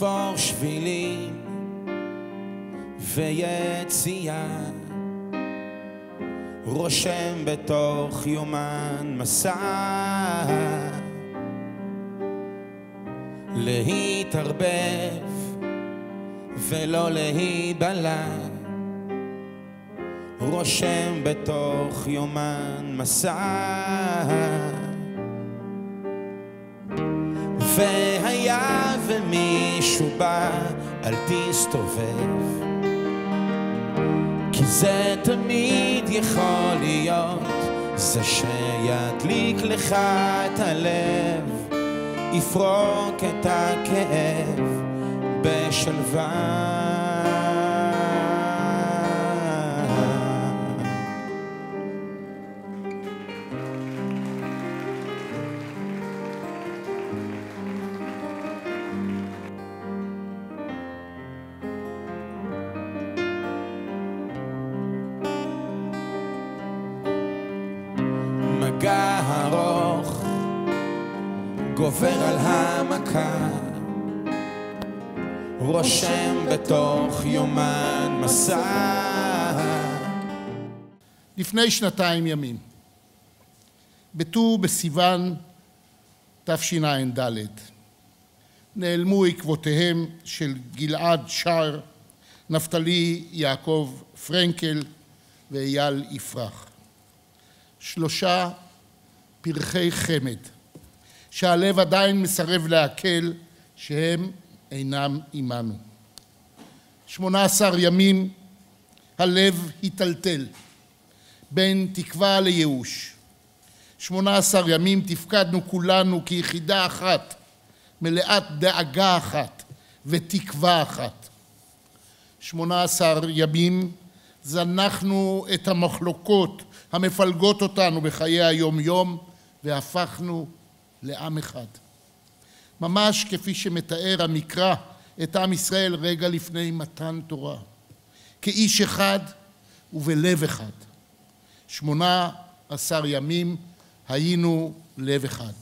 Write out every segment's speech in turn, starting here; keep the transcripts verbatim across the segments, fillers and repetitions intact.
לתפור שבילים ויציאה, רושם בתוך יומן מסע, להתערבב ולא להיבלע, רושם בתוך יומן מסע. והיה ומישהו בא, אל תסתובב, כי זה תמיד יכול להיות זה שידליק לך את הלב, יפרוק את הכאב בשלווה. מגע ארוך גובר על המכה, רושם בתוך יומן מסע. לפני שנתיים ימים, בט"ו בסיוון תשע"ד, נעלמו עקבותיהם של גלעד שר, נפתלי יעקב פרנקל ואייל יפרח. שלושה פרחי חמד שהלב עדיין מסרב לעכל שהם אינם עמנו. שמונה עשר ימים הלב היטלטל בין תקווה לייאוש. שמונה עשר ימים תפקדנו כולנו כיחידה אחת, מלאת דאגה אחת ותקווה אחת. שמונה עשר ימים זנחנו את המחלוקות המפלגות אותנו בחיי היום-יום והפכנו לעם אחד. ממש כפי שמתאר המקרא את עם ישראל רגע לפני מתן תורה, כאיש אחד ובלב אחד. שמונה עשר ימים היינו לב אחד.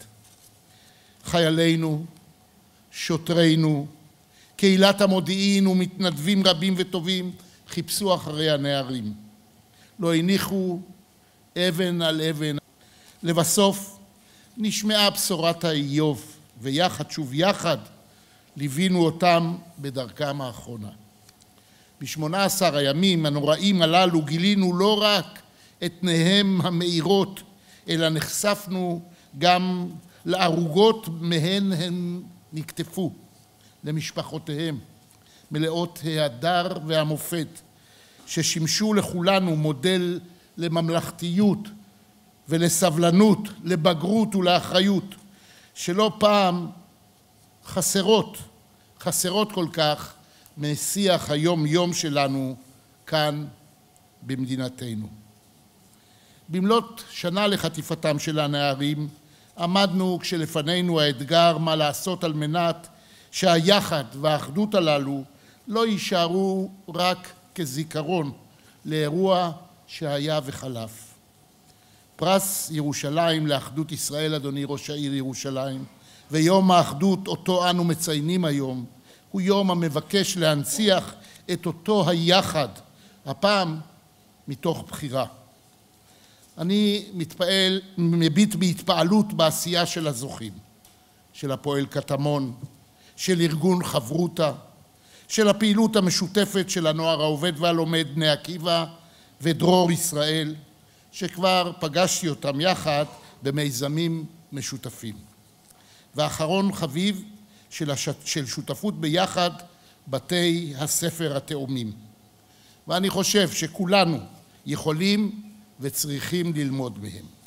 חיילינו, שוטרינו, קהילת המודיעין ומתנדבים רבים וטובים חיפשו אחרי הנערים. לא הניחו אבן על אבן. לבסוף נשמעה בשורת האיוב, ויחד שוב יחד ליווינו אותם בדרכם האחרונה. בשמונה עשר הימים הנוראים הללו גילינו לא רק את פניהם המאירות, אלא נחשפנו גם לערוגות מהן הם נקטפו, למשפחותיהם, מלאות ההדר והמופת, ששימשו לכולנו מודל לממלכתיות ולסבלנות, לבגרות ולאחריות, שלא פעם חסרות, חסרות כל כך משיח היום-יום שלנו כאן במדינתנו. במלאת שנה לחטיפתם של הנערים, עמדנו כשלפנינו האתגר מה לעשות על מנת שהיחד והאחדות הללו לא יישארו רק כזיכרון לאירוע שהיה וחלף. פרס ירושלים לאחדות ישראל, אדוני ראש העיר ירושלים, ויום האחדות אותו אנו מציינים היום, הוא יום המבקש להנציח את אותו היחד, הפעם מתוך בחירה. אני מתפעל, מביט בהתפעלות בעשייה של הזוכים, של הפועל קטמון, של ארגון חברותה, של הפעילות המשותפת של הנוער העובד והלומד בני עקיבא ודרור ישראל, שכבר פגשתי אותם יחד במיזמים משותפים. ואחרון חביב של, הש... של שותפות ביחד בתי הספר התאומים. ואני חושב שכולנו יכולים וצריכים ללמוד מהם.